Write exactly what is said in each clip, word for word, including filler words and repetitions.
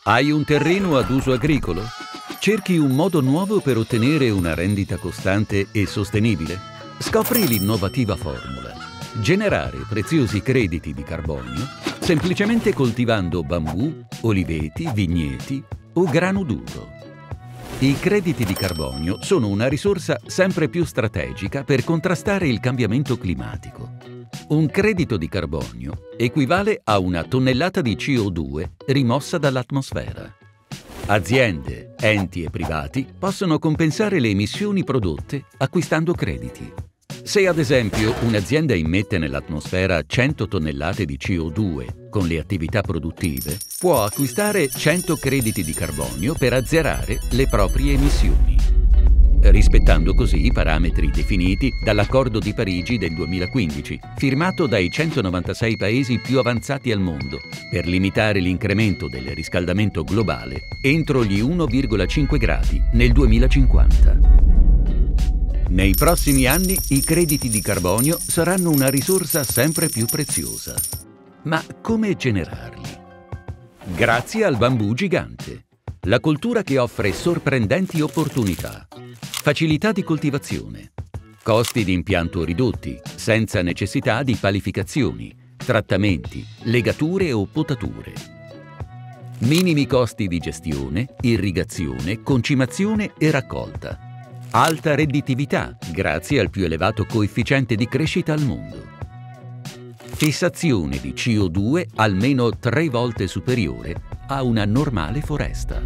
Hai un terreno ad uso agricolo? Cerchi un modo nuovo per ottenere una rendita costante e sostenibile? Scopri l'innovativa formula: generare preziosi crediti di carbonio semplicemente coltivando bambù, oliveti, vigneti o grano duro. I crediti di carbonio sono una risorsa sempre più strategica per contrastare il cambiamento climatico. Un credito di carbonio equivale a una tonnellata di C O due rimossa dall'atmosfera. Aziende, enti e privati possono compensare le emissioni prodotte acquistando crediti. Se ad esempio un'azienda immette nell'atmosfera cento tonnellate di C O due con le attività produttive, può acquistare cento crediti di carbonio per azzerare le proprie emissioni, rispettando così i parametri definiti dall'Accordo di Parigi del duemilaquindici, firmato dai centonovantasei paesi più avanzati al mondo, per limitare l'incremento del riscaldamento globale entro gli uno virgola cinque gradi nel duemilacinquanta. Nei prossimi anni i crediti di carbonio saranno una risorsa sempre più preziosa. Ma come generarli? Grazie al bambù gigante, la coltura che offre sorprendenti opportunità, facilità di coltivazione, costi di impianto ridotti, senza necessità di palificazioni, trattamenti, legature o potature. Minimi costi di gestione, irrigazione, concimazione e raccolta. Alta redditività grazie al più elevato coefficiente di crescita al mondo. Fissazione di C O due almeno tre volte superiore a una normale foresta.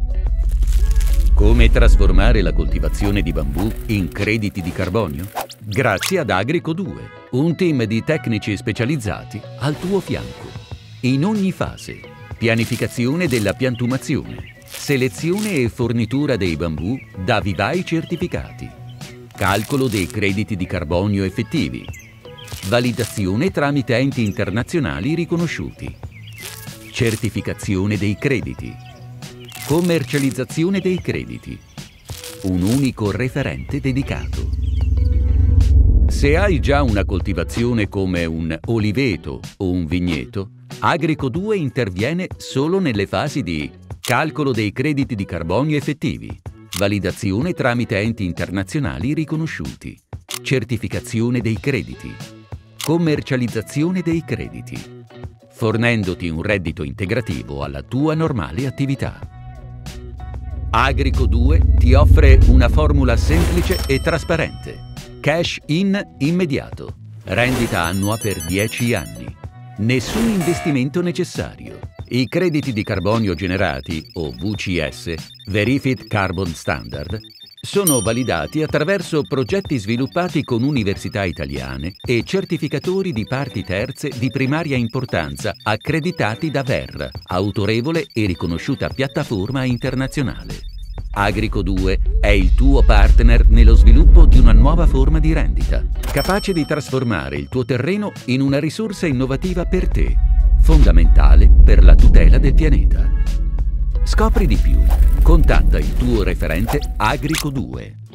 Come trasformare la coltivazione di bambù in crediti di carbonio? Grazie ad Agrico due, un team di tecnici specializzati al tuo fianco. In ogni fase: pianificazione della piantumazione, selezione e fornitura dei bambù da vivai certificati, calcolo dei crediti di carbonio effettivi, validazione tramite enti internazionali riconosciuti, certificazione dei crediti, commercializzazione dei crediti, un unico referente dedicato. Se hai già una coltivazione come un oliveto o un vigneto, Agrico due interviene solo nelle fasi di calcolo dei crediti di carbonio effettivi, validazione tramite enti internazionali riconosciuti, certificazione dei crediti, commercializzazione dei crediti, fornendoti un reddito integrativo alla tua normale attività. Agrico due ti offre una formula semplice e trasparente. Cash in immediato, rendita annua per dieci anni, nessun investimento necessario. I crediti di carbonio generati, o V C S, Verified Carbon Standard, sono validati attraverso progetti sviluppati con università italiane e certificatori di parti terze di primaria importanza accreditati da V E R, autorevole e riconosciuta piattaforma internazionale. Agrico due è il tuo partner nello sviluppo di una nuova forma di rendita, capace di trasformare il tuo terreno in una risorsa innovativa per te, fondamentale per la tutela del pianeta. Scopri di più. Contatta il tuo referente Agrico due.